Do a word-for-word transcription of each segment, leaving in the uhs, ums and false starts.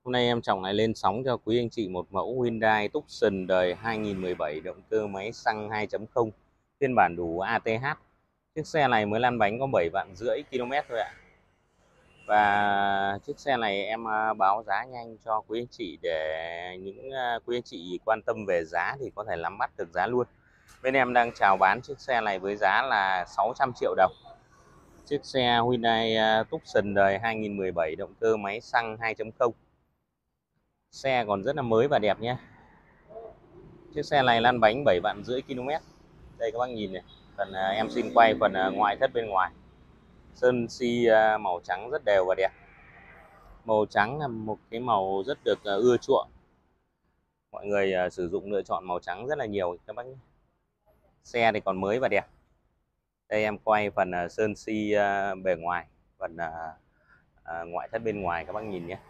Hôm nay em Trọng lại lên sóng cho quý anh chị một mẫu Hyundai Tucson đời hai nghìn mười bảy, động cơ máy xăng hai chấm không, phiên bản đủ a tê hát. Chiếc xe này mới lăn bánh có bảy vạn rưỡi km thôi ạ. Và chiếc xe này em à, báo giá nhanh cho quý anh chị để những à, quý anh chị quan tâm về giá thì có thể nắm bắt được giá luôn. Bên em đang chào bán chiếc xe này với giá là sáu trăm triệu đồng. Chiếc xe Hyundai à, Tucson đời hai nghìn mười bảy, động cơ máy xăng hai chấm không. Xe còn rất là mới và đẹp nhé. Chiếc xe này lăn bánh bảy vạn rưỡi km. Đây các bác nhìn này. Phần à, em xin quay phần à, ngoại thất bên ngoài. Sơn xi à, màu trắng rất đều và đẹp. Màu trắng là một cái màu rất được à, ưa chuộng. Mọi người à, sử dụng lựa chọn màu trắng rất là nhiều các bác nhé. Xe thì còn mới và đẹp. Đây em quay phần à, sơn xi à, bề ngoài, phần à, à, ngoại thất bên ngoài các bác nhìn nhé.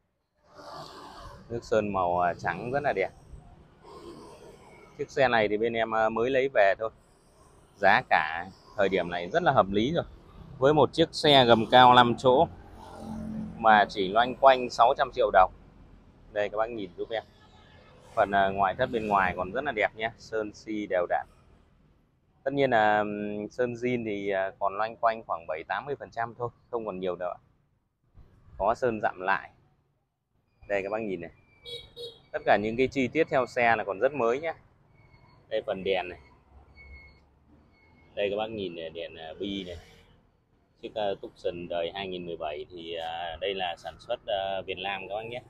Nước sơn màu à, trắng rất là đẹp. Chiếc xe này thì bên em à, mới lấy về thôi. Giá cả thời điểm này rất là hợp lý rồi. Với một chiếc xe gầm cao năm chỗ mà chỉ loanh quanh sáu trăm triệu đồng. Đây các bác nhìn giúp em. Phần à, ngoại thất bên ngoài còn rất là đẹp nhé, sơn xi đều đặn. Tất nhiên là sơn zin thì à, còn loanh quanh khoảng bảy tám mươi phần trăm thôi, không còn nhiều đâu. Có sơn dặm lại. Đây các bác nhìn này. Tất cả những cái chi tiết theo xe là còn rất mới nhé. Đây phần đèn này. Đây các bác nhìn này, đèn bi này. Chiếc uh, Tucson đời hai nghìn mười bảy thì uh, đây là sản xuất uh, Việt Nam các bác nhé.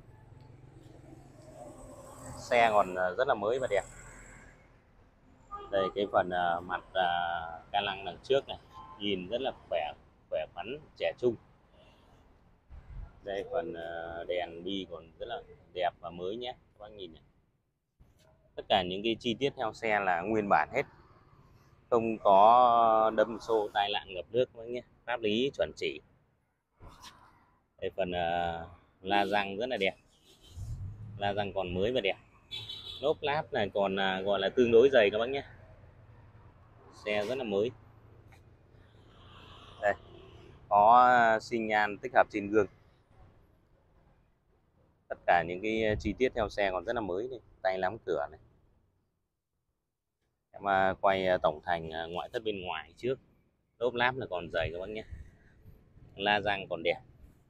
Xe còn uh, rất là mới và đẹp. Đây cái phần uh, mặt uh, ca lăng đằng trước này, nhìn rất là khỏe khỏe khoắn, trẻ trung. Đây phần uh, đèn bi còn rất là đẹp và mới nhé các bác nhìn này. Tất cả những cái chi tiết theo xe là nguyên bản hết, không có đâm xô tai nạn ngập nước các bác nhé, pháp lý chuẩn chỉ. Đây phần uh, la răng rất là đẹp, la răng còn mới và đẹp. Lốp láp này còn uh, gọi là tương đối dày các bác nhé. Xe rất là mới. Đây có xi nhan tích hợp trên gương. Tất cả những cái chi tiết theo xe còn rất là mới này. Tay nắm cửa này. Em uh, quay tổng thành uh, ngoại thất bên ngoài trước. Lốp láp là còn dày các bác nhé, la răng còn đẹp.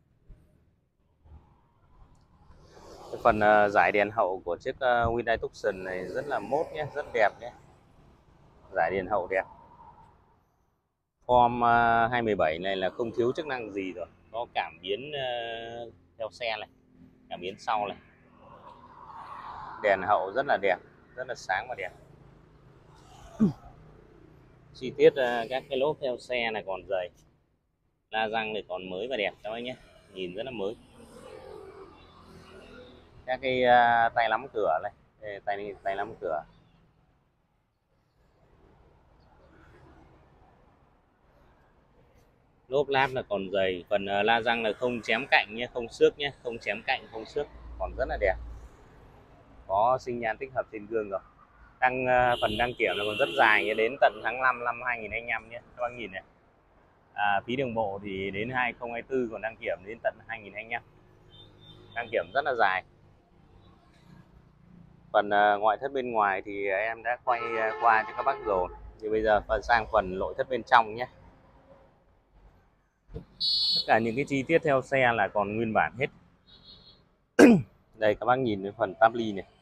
Cái phần uh, giải đèn hậu của chiếc uh, Hyundai Tucson này rất là mốt nhé, rất đẹp nhé. Giải đèn hậu đẹp. Form uh, hai một bảy này là không thiếu chức năng gì rồi. Có cảm biến uh, theo xe này, cảm biến sau này. Đèn hậu rất là đẹp, rất là sáng và đẹp. Chi tiết uh, các cái lốp theo xe này còn dày. La răng thì còn mới và đẹp các anh nhé, nhìn rất là mới. Các cái uh, tay nắm cửa này, đây, tay tay nắm cửa. Lốp láp là còn dày, phần uh, la răng là không chém cạnh nhé, không xước nhé, không chém cạnh, không xước, còn rất là đẹp. Có xi nhan tích hợp trên gương rồi. Đăng uh, phần đăng kiểm là còn rất dài nhé, đến tận tháng năm năm hai nghìn không trăm hai mươi lăm nhé các bác nhìn này. À, phí đường bộ thì đến hai nghìn không trăm hai mươi tư, còn đăng kiểm đến tận hai nghìn không trăm hai mươi lăm. Đăng kiểm rất là dài. Phần uh, ngoại thất bên ngoài thì em đã quay uh, qua cho các bác rồi. Thì bây giờ phần sang phần nội thất bên trong nhé. Tất cả những cái chi tiết theo xe là còn nguyên bản hết. Đây các bác nhìn cái phần táp ly này,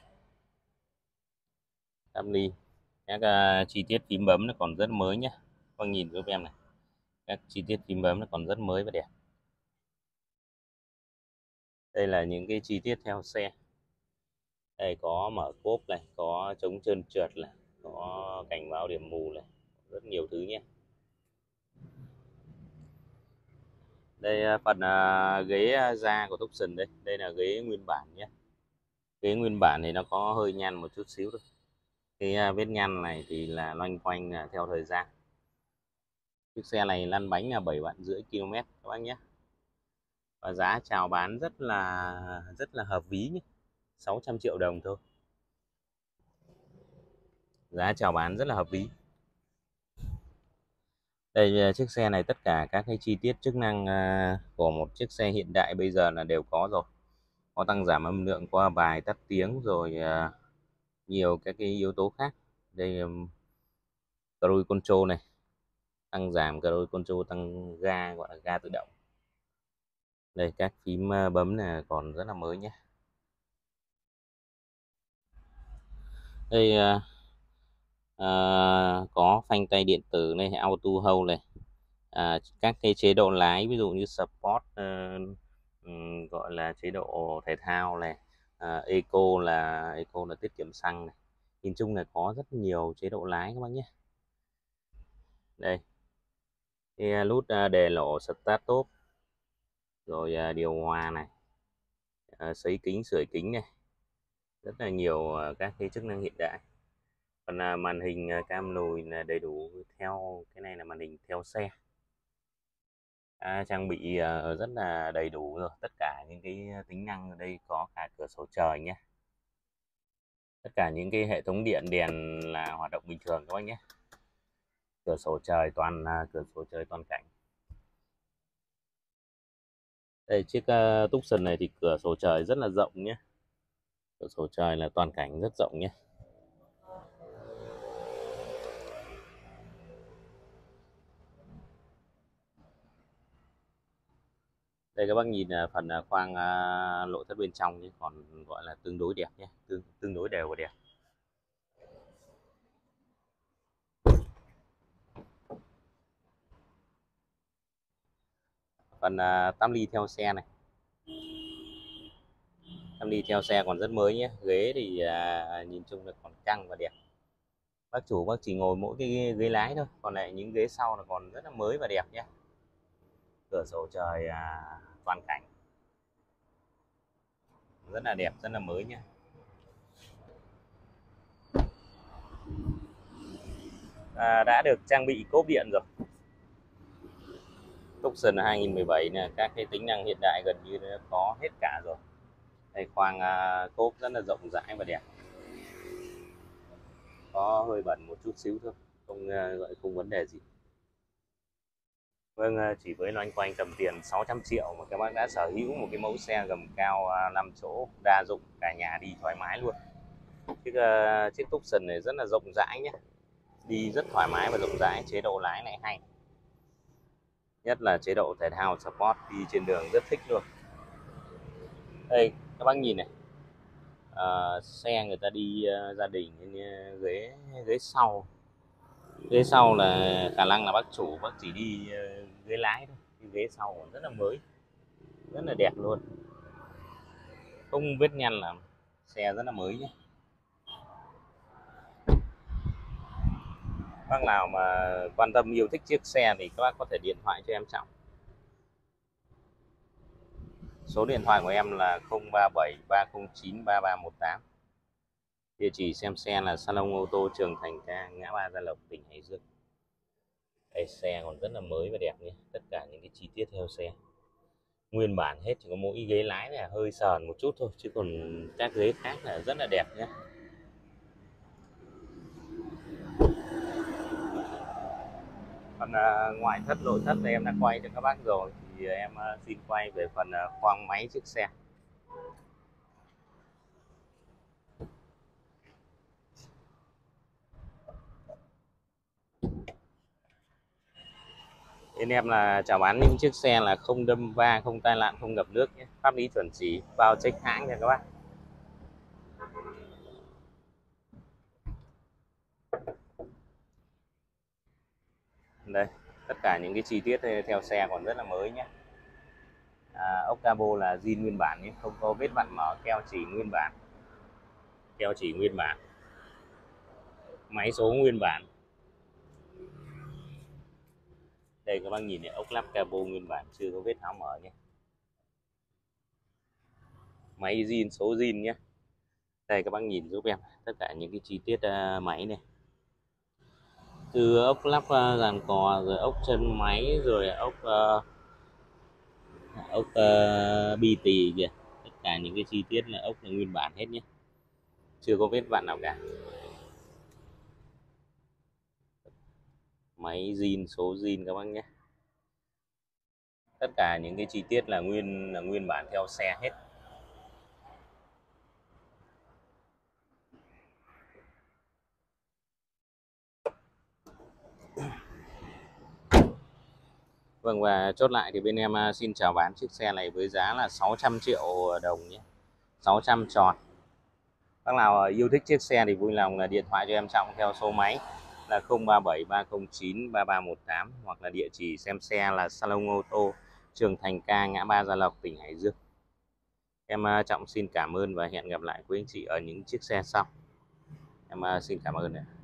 táp ly, các uh, chi tiết phím bấm nó còn rất mới nhé. Các bác nhìn giúp em này, các chi tiết phím bấm nó còn rất mới và đẹp. Đây là những cái chi tiết theo xe. Đây có mở cốp này, có chống trơn trượt này, có cảnh báo điểm mù này, rất nhiều thứ nhé. Đây phần uh, ghế da của Tucson đây, đây là ghế nguyên bản nhé. Ghế nguyên bản thì nó có hơi nhăn một chút xíu thôi. Cái uh, vết nhăn này thì là loanh quanh uh, theo thời gian. Chiếc xe này lăn bánh là bảy vạn rưỡi km các bác nhé. Và giá chào bán rất là rất là hợp lý nhé, sáu trăm triệu đồng thôi. Giá chào bán rất là hợp lý. Đây chiếc xe này tất cả các cái chi tiết chức năng của một chiếc xe hiện đại bây giờ là đều có rồi. có tăng giảm âm lượng qua bài, tắt tiếng, rồi uh, nhiều các cái yếu tố khác. Đây um, cruise control này, tăng giảm cruise control, tăng ga, gọi là ga tự động. Đây các phím uh, bấm này còn rất là mới nhé. Đây uh, uh, có phanh tay điện tử này, auto hold này, à, các cái chế độ lái ví dụ như Sport, uh, um, gọi là chế độ thể thao này, uh, Eco là Eco là tiết kiệm xăng này. Nhìn chung là có rất nhiều chế độ lái các bác nhé. Đây cái nút đề lộ start top, rồi uh, điều hòa này, uh, sấy kính, sưởi kính này, rất là nhiều uh, các cái chức năng hiện đại. Còn uh, màn hình uh, cam lùi là đầy đủ theo, cái này là màn hình theo xe. À, trang bị uh, rất là đầy đủ rồi, tất cả những cái tính năng ở đây, có cả cửa sổ trời nhé. Tất cả những cái hệ thống điện đèn là hoạt động bình thường các bác nhé. Cửa sổ trời toàn uh, cửa sổ trời toàn cảnh. Đây chiếc uh, Tucson này thì cửa sổ trời rất là rộng nhé. Cửa sổ trời là toàn cảnh rất rộng nhé. Đây các bác nhìn phần khoang nội thất bên trong, còn gọi là tương đối đẹp nhé, tương tương đối đều và đẹp. Phần tăm ly theo xe này, tăm ly theo xe còn rất mới nhé. Ghế thì à, nhìn chung là còn căng và đẹp. Bác chủ bác chỉ ngồi mỗi cái ghế lái thôi, còn lại những ghế sau là còn rất là mới và đẹp nhé. Cửa sổ trời à, toàn cảnh rất là đẹp, rất là mới nhé. À, đã được trang bị cốp điện rồi. Tucson hai nghìn mười bảy này, các cái tính năng hiện đại gần như đã có hết cả rồi. Đây khoang à, cốp rất là rộng rãi và đẹp. Có hơi bẩn một chút xíu thôi, không gọi không vấn đề gì. Vâng, chỉ với loanh quanh tầm tiền sáu trăm triệu mà các bác đã sở hữu một cái mẫu xe gầm cao năm chỗ đa dụng, cả nhà đi thoải mái luôn. Chiếc uh, chiếc Tucson này rất là rộng rãi nhé, đi rất thoải mái và rộng rãi. Chế độ lái này hay, nhất là chế độ thể thao Sport, đi trên đường rất thích luôn. Đây các bác nhìn này, à, xe người ta đi uh, gia đình, uh, ghế ghế sau ghế sau là khả năng là bác chủ bác chỉ đi uh, ghế lái thôi, ghế sau còn rất là mới, rất là đẹp luôn, không vết nhăn, là xe rất là mới nhé. Bác nào mà quan tâm yêu thích chiếc xe thì các bác có thể điện thoại cho em Trọng. Số điện thoại của em là không ba bảy ba không chín ba ba một tám. Địa chỉ xem xe là Salon ô tô Trường Thành Ca, ngã ba Gia Lộc, tỉnh Hải Dương. Đây xe còn rất là mới và đẹp nhé. Tất cả những cái chi tiết theo xe nguyên bản hết, chỉ có mỗi ghế lái là hơi sờn một chút thôi, chứ còn các ghế khác là rất là đẹp nhé. Còn à, ngoại thất nội thất thì em đã quay cho các bác rồi, thì em à, xin quay về phần à, khoang máy chiếc xe. Bên em là chào bán những chiếc xe là không đâm va, không tai nạn, không ngập nước nhé. Pháp lý chuẩn chỉ, bao check hãng nha các bác. Đây, tất cả những cái chi tiết theo xe còn rất là mới nhé. À, ốc cabo là zin nguyên bản nhé, không có vết vặn mở, keo chỉ nguyên bản. Keo chỉ nguyên bản. Máy số nguyên bản. Đây các bác nhìn này, ốc lắp cabo nguyên bản, chưa có vết tháo mở nhé. Máy zin, số zin nhé. Đây các bác nhìn giúp em tất cả những cái chi tiết uh, máy này, từ ốc lắp uh, dàn cò, rồi ốc chân máy, rồi ốc uh, ốc uh, bi tì kìa, tất cả những cái chi tiết là ốc là nguyên bản hết nhé, chưa có vết vặn nào cả. Máy zin, số zin các bác nhé. Tất cả những cái chi tiết là nguyên là nguyên bản theo xe hết. Vâng, và chốt lại thì bên em à, xin chào bán chiếc xe này với giá là sáu trăm triệu đồng nhé. sáu trăm tròn. Bác nào à, yêu thích chiếc xe thì vui lòng là điện thoại cho em Trọng theo số máy là không ba bảy ba không chín ba ba một tám, hoặc là địa chỉ xem xe là Salon ô tô Trường Thành Ca, ngã ba Gia Lộc, tỉnh Hải Dương. Em à, Trọng xin cảm ơn và hẹn gặp lại quý anh chị ở những chiếc xe sau. Em à, xin cảm ơn ạ.